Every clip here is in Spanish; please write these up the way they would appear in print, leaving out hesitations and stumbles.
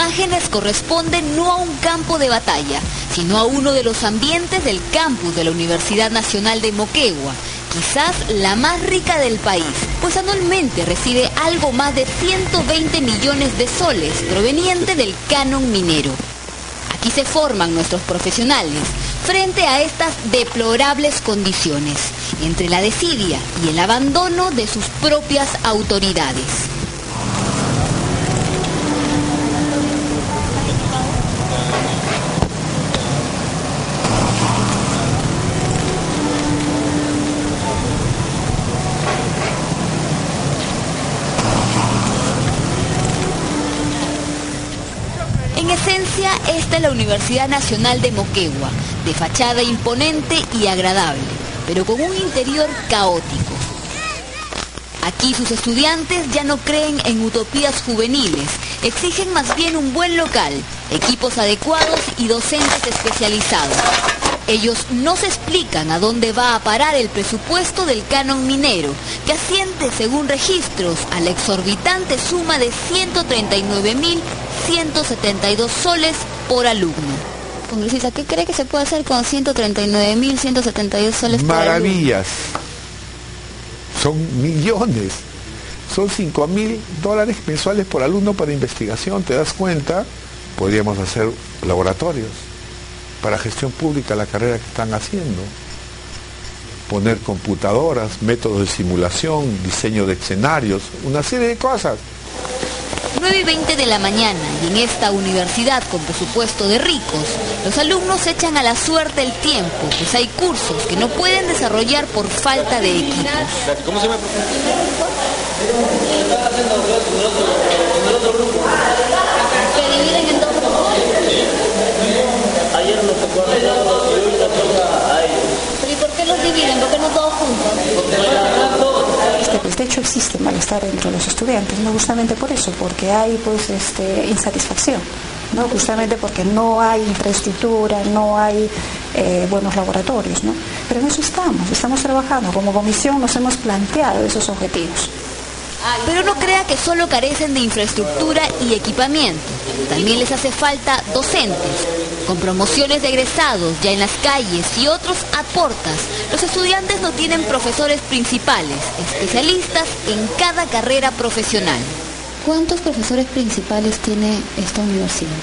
imágenes corresponden no a un campo de batalla, sino a uno de los ambientes del campus de la Universidad Nacional de Moquegua, quizás la más rica del país, pues anualmente recibe algo más de 120 millones de soles proveniente del canon minero. Aquí se forman nuestros profesionales frente a estas deplorables condiciones, entre la desidia y el abandono de sus propias autoridades. En esencia, esta es la Universidad Nacional de Moquegua, de fachada imponente y agradable, pero con un interior caótico. Aquí sus estudiantes ya no creen en utopías juveniles, exigen más bien un buen local, equipos adecuados y docentes especializados. Ellos no se explican a dónde va a parar el presupuesto del canon minero, que asciende, según registros, a la exorbitante suma de 139.172 soles por alumno. Congresista, ¿qué cree que se puede hacer con 139.172 soles por alumno? Maravillas. Son millones. Son $5.000 mensuales por alumno para investigación. ¿Te das cuenta? Podríamos hacer laboratorios para gestión pública, la carrera que están haciendo. Poner computadoras, métodos de simulación, diseño de escenarios, una serie de cosas. 9:20 de la mañana, y en esta universidad con presupuesto de ricos, los alumnos echan a la suerte el tiempo, pues hay cursos que no pueden desarrollar por falta de equipos. ¿Cómo se llama? ¿Se dividen en dos grupos? Ayer nos tocó a nosotros y hoy nos toca a ellos. ¿Pero y por qué los dividen? ¿Por qué no todos juntos? Pues de hecho existe malestar entre los estudiantes, no justamente por eso, porque hay pues insatisfacción, ¿no? Justamente porque no hay infraestructura, no hay buenos laboratorios, ¿no? Pero en eso estamos trabajando, como comisión nos hemos planteado esos objetivos. Pero no crea que solo carecen de infraestructura y equipamiento, también les hace falta docentes. Con promociones de egresados ya en las calles y otros a portas, los estudiantes no tienen profesores principales, especialistas en cada carrera profesional. ¿Cuántos profesores principales tiene esta universidad?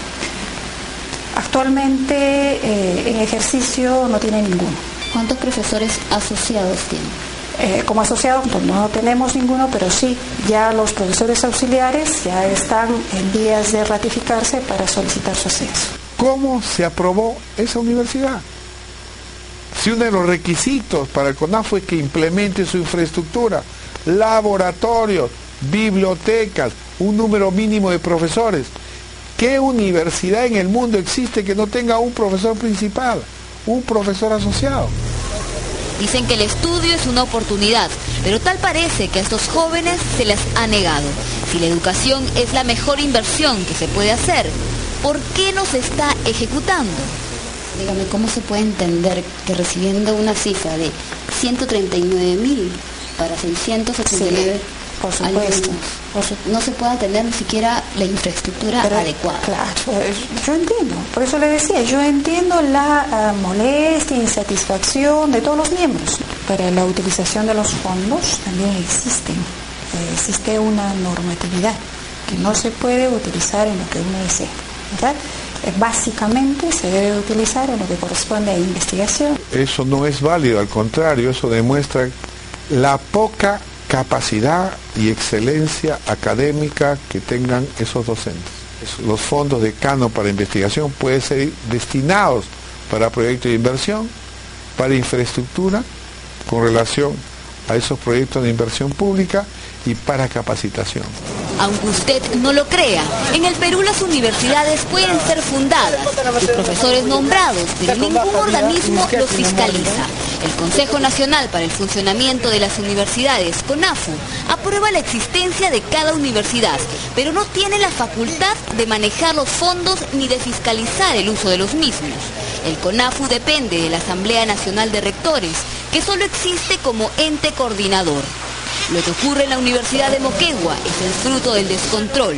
Actualmente en ejercicio no tiene ninguno. ¿Cuántos profesores asociados tiene? Como asociados no tenemos ninguno, pero sí, ya los profesores auxiliares ya están en vías de ratificarse para solicitar su ascenso. ¿Cómo se aprobó esa universidad? Si uno de los requisitos para el CONAF fue que implemente su infraestructura, laboratorios, bibliotecas, un número mínimo de profesores. ¿Qué universidad en el mundo existe que no tenga un profesor principal, un profesor asociado? Dicen que el estudio es una oportunidad, pero tal parece que a estos jóvenes se les ha negado. Si la educación es la mejor inversión que se puede hacer, ¿por qué no se está ejecutando? Dígame, ¿cómo se puede entender que recibiendo una cifra de 139.000 para 689 por supuesto, no se pueda tener ni siquiera la infraestructura adecuada? Claro, yo entiendo, por eso le decía, yo entiendo la molestia, insatisfacción de todos los miembros. Para la utilización de los fondos también existe una normatividad que no se puede utilizar en lo que uno desea, ¿verdad? Básicamente se debe utilizar en lo que corresponde a investigación. Eso no es válido, al contrario, eso demuestra la poca capacidad y excelencia académica que tengan esos docentes. Los fondos de canon para investigación pueden ser destinados para proyectos de inversión, para infraestructura, con relación a esos proyectos de inversión pública y para capacitación. Aunque usted no lo crea, en el Perú las universidades pueden ser fundadas y profesores nombrados, pero ningún organismo los fiscaliza. El Consejo Nacional para el Funcionamiento de las Universidades, CONAFU, aprueba la existencia de cada universidad, pero no tiene la facultad de manejar los fondos ni de fiscalizar el uso de los mismos. El CONAFU depende de la Asamblea Nacional de Rectores, que solo existe como ente coordinador. Lo que ocurre en la Universidad de Moquegua es el fruto del descontrol.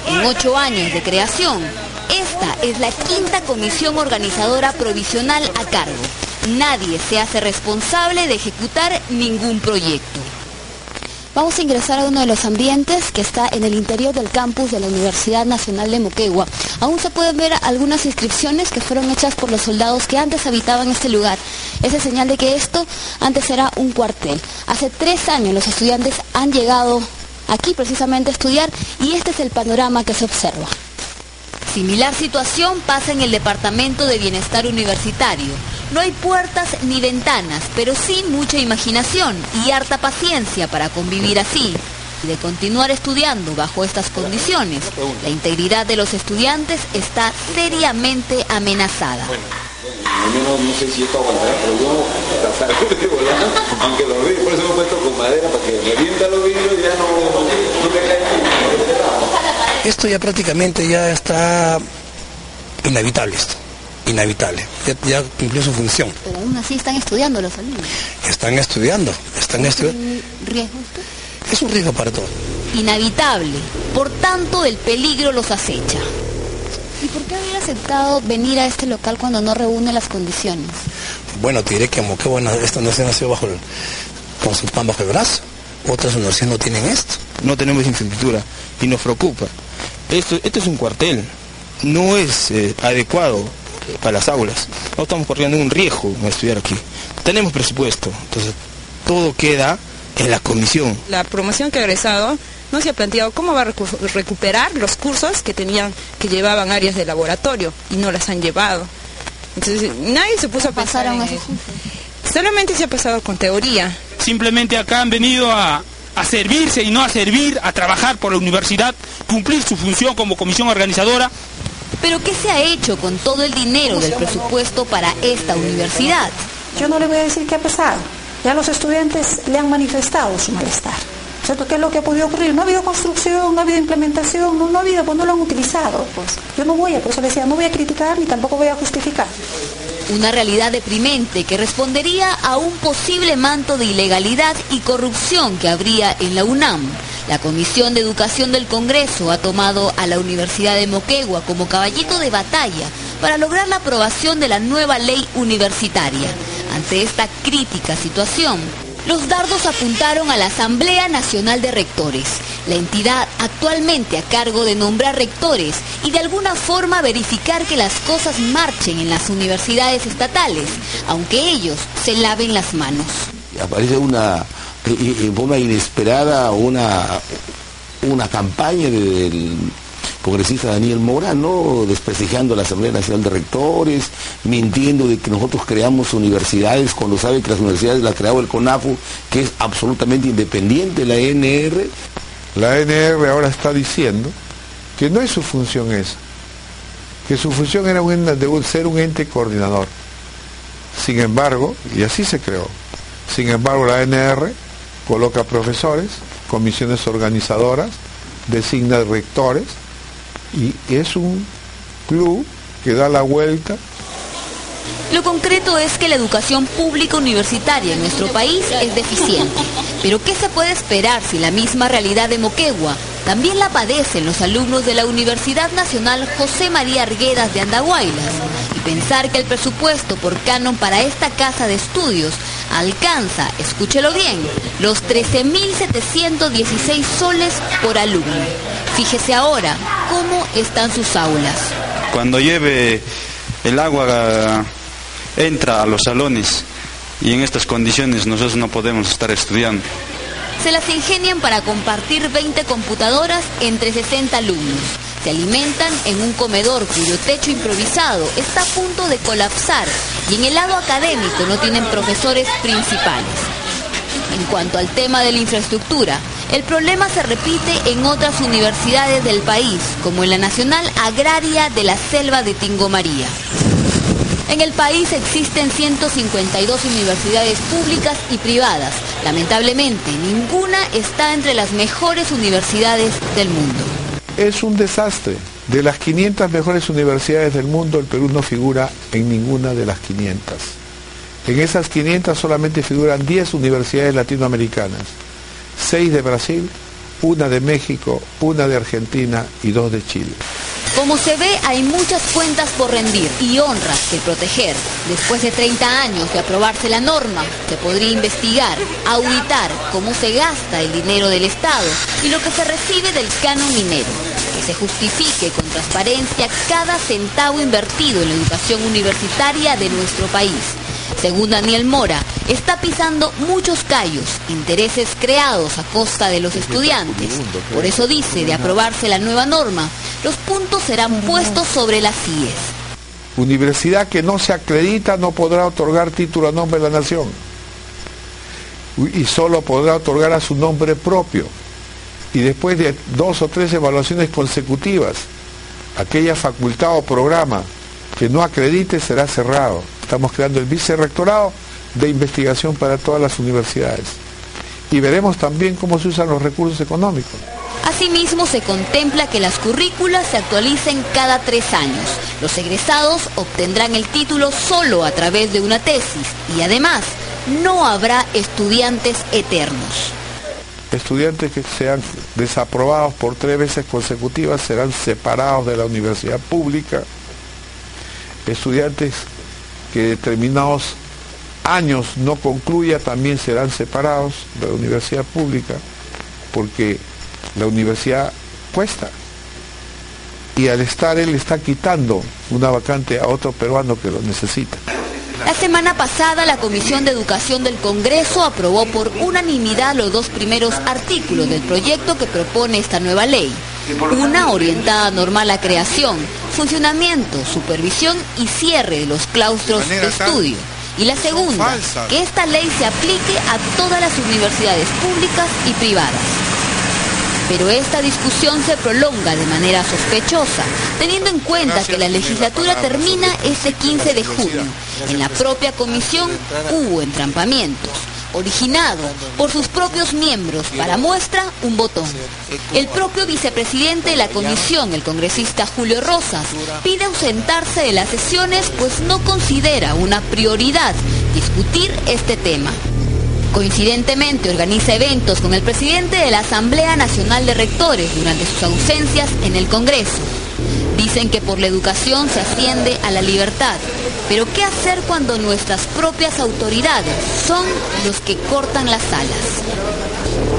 En 8 años de creación, esta es la 5ª comisión organizadora provisional a cargo. Nadie se hace responsable de ejecutar ningún proyecto. Vamos a ingresar a uno de los ambientes que está en el interior del campus de la Universidad Nacional de Moquegua. Aún se pueden ver algunas inscripciones que fueron hechas por los soldados que antes habitaban este lugar. Esa es señal de que esto antes era un cuartel. Hace 3 años los estudiantes han llegado aquí precisamente a estudiar y este es el panorama que se observa. Similar situación pasa en el Departamento de Bienestar Universitario. No hay puertas ni ventanas, pero sí mucha imaginación y harta paciencia para convivir así. Y de continuar estudiando bajo estas condiciones, la integridad de los estudiantes está seriamente amenazada. Bueno, no sé si esto aguantará, pero yo trataré de volar, aunque los vidrios, por eso me he puesto con madera para que revienta los vidrios y ya no me cae. Esto ya prácticamente ya está inevitable esto. Inevitable, ya cumplió su función. Pero aún así están estudiando los alumnos. Están estudiando. ¿Es un riesgo esto? Es un riesgo para todos. Inevitable, por tanto el peligro los acecha. ¿Y por qué haber aceptado venir a este local cuando no reúne las condiciones? Bueno, te diré que Moquegua, esta universidad nació con su pan bajo el brazo. Otras universidades no tienen esto. No tenemos infraestructura y nos preocupa. Esto es un cuartel, no es adecuado para las aulas. No estamos corriendo un riesgo en estudiar aquí. Tenemos presupuesto, entonces todo queda en la comisión. La promoción que ha egresado no se ha planteado cómo va a recuperar los cursos que llevaban áreas de laboratorio y no las han llevado. Entonces nadie se puso a pensar en eso. Solamente se ha pasado con teoría. Simplemente acá han venido a servirse y no a servir, a trabajar por la universidad, cumplir su función como comisión organizadora. ¿Pero qué se ha hecho con todo el dinero del presupuesto para esta universidad? Yo no le voy a decir qué ha pasado. Ya los estudiantes le han manifestado su malestar. ¿Cierto? ¿Qué es lo que ha podido ocurrir? No ha habido construcción, no ha habido implementación, no ha habido, pues no lo han utilizado. Pues yo no voy a, por eso le decía, no voy a criticar ni tampoco voy a justificar. Una realidad deprimente que respondería a un posible manto de ilegalidad y corrupción que habría en la UNAM. La Comisión de Educación del Congreso ha tomado a la Universidad de Moquegua como caballito de batalla para lograr la aprobación de la nueva ley universitaria. Ante esta crítica situación, los dardos apuntaron a la Asamblea Nacional de Rectores, la entidad actualmente a cargo de nombrar rectores y de alguna forma verificar que las cosas marchen en las universidades estatales, aunque ellos se laven las manos. Aparece en forma inesperada una campaña del congresista Daniel Mora, ¿no?, desprestigiando la Asamblea Nacional de Rectores, mintiendo de que nosotros creamos universidades cuando sabe que las universidades las ha creado el CONAFU, que es absolutamente independiente de la ANR. La ANR ahora está diciendo que no es su función esa, que su función era ser un ente coordinador. Sin embargo, y así se creó, sin embargo la ANR coloca profesores, comisiones organizadoras, designa rectores, y es un club que da la vuelta. Lo concreto es que la educación pública universitaria en nuestro país es deficiente. Pero ¿qué se puede esperar si la misma realidad de Moquegua también la padecen los alumnos de la Universidad Nacional José María Arguedas de Andahuaylas? Y pensar que el presupuesto por canon para esta casa de estudios alcanza, escúchelo bien, los 13.716 soles por alumno. Fíjese ahora cómo están sus aulas. Cuando llueve, el agua entra a los salones y en estas condiciones nosotros no podemos estar estudiando. Se las ingenian para compartir 20 computadoras entre 60 alumnos. Se alimentan en un comedor cuyo techo improvisado está a punto de colapsar y en el lado académico no tienen profesores principales. En cuanto al tema de la infraestructura, el problema se repite en otras universidades del país, como en la Nacional Agraria de la Selva de Tingo María. En el país existen 152 universidades públicas y privadas. Lamentablemente, ninguna está entre las mejores universidades del mundo. Es un desastre. De las 500 mejores universidades del mundo, el Perú no figura en ninguna de las 500. En esas 500 solamente figuran 10 universidades latinoamericanas, 6 de Brasil, una de México, una de Argentina y 2 de Chile. Como se ve, hay muchas cuentas por rendir y honras que proteger. Después de 30 años de aprobarse la norma, se podría investigar, auditar cómo se gasta el dinero del Estado y lo que se recibe del canon minero. Que se justifique con transparencia cada centavo invertido en la educación universitaria de nuestro país. Según Daniel Mora, está pisando muchos callos, intereses creados a costa de los estudiantes. Por eso dice, de aprobarse la nueva norma, los puntos serán puestos sobre las IES. Universidad que no se acredita no podrá otorgar título a nombre de la nación y solo podrá otorgar a su nombre propio. Y después de 2 o 3 evaluaciones consecutivas, aquella facultad o programa que no acredite será cerrado. Estamos creando el vicerrectorado de investigación para todas las universidades. Y veremos también cómo se usan los recursos económicos. Asimismo, se contempla que las currículas se actualicen cada 3 años. Los egresados obtendrán el título solo a través de una tesis y además no habrá estudiantes eternos. Estudiantes que sean desaprobados por 3 veces consecutivas serán separados de la universidad pública. Estudiantes que determinados años no concluya también serán separados de la universidad pública, porque la universidad cuesta. Y al estar él está quitando una vacante a otro peruano que lo necesita. La semana pasada, la Comisión de Educación del Congreso aprobó por unanimidad los 2 primeros artículos del proyecto que propone esta nueva ley. Una orientada normal a la creación, funcionamiento, supervisión y cierre de los claustros de estudio. Y la segunda, que esta ley se aplique a todas las universidades públicas y privadas. Pero esta discusión se prolonga de manera sospechosa, teniendo en cuenta que la legislatura termina este 15 de junio. En la propia comisión hubo entrampamientos, originados por sus propios miembros, para muestra un botón. El propio vicepresidente de la comisión, el congresista Julio Rosas, pide ausentarse de las sesiones pues no considera una prioridad discutir este tema. Coincidentemente organiza eventos con el presidente de la Asamblea Nacional de Rectores durante sus ausencias en el Congreso. Dicen que por la educación se asciende a la libertad, pero ¿qué hacer cuando nuestras propias autoridades son los que cortan las alas?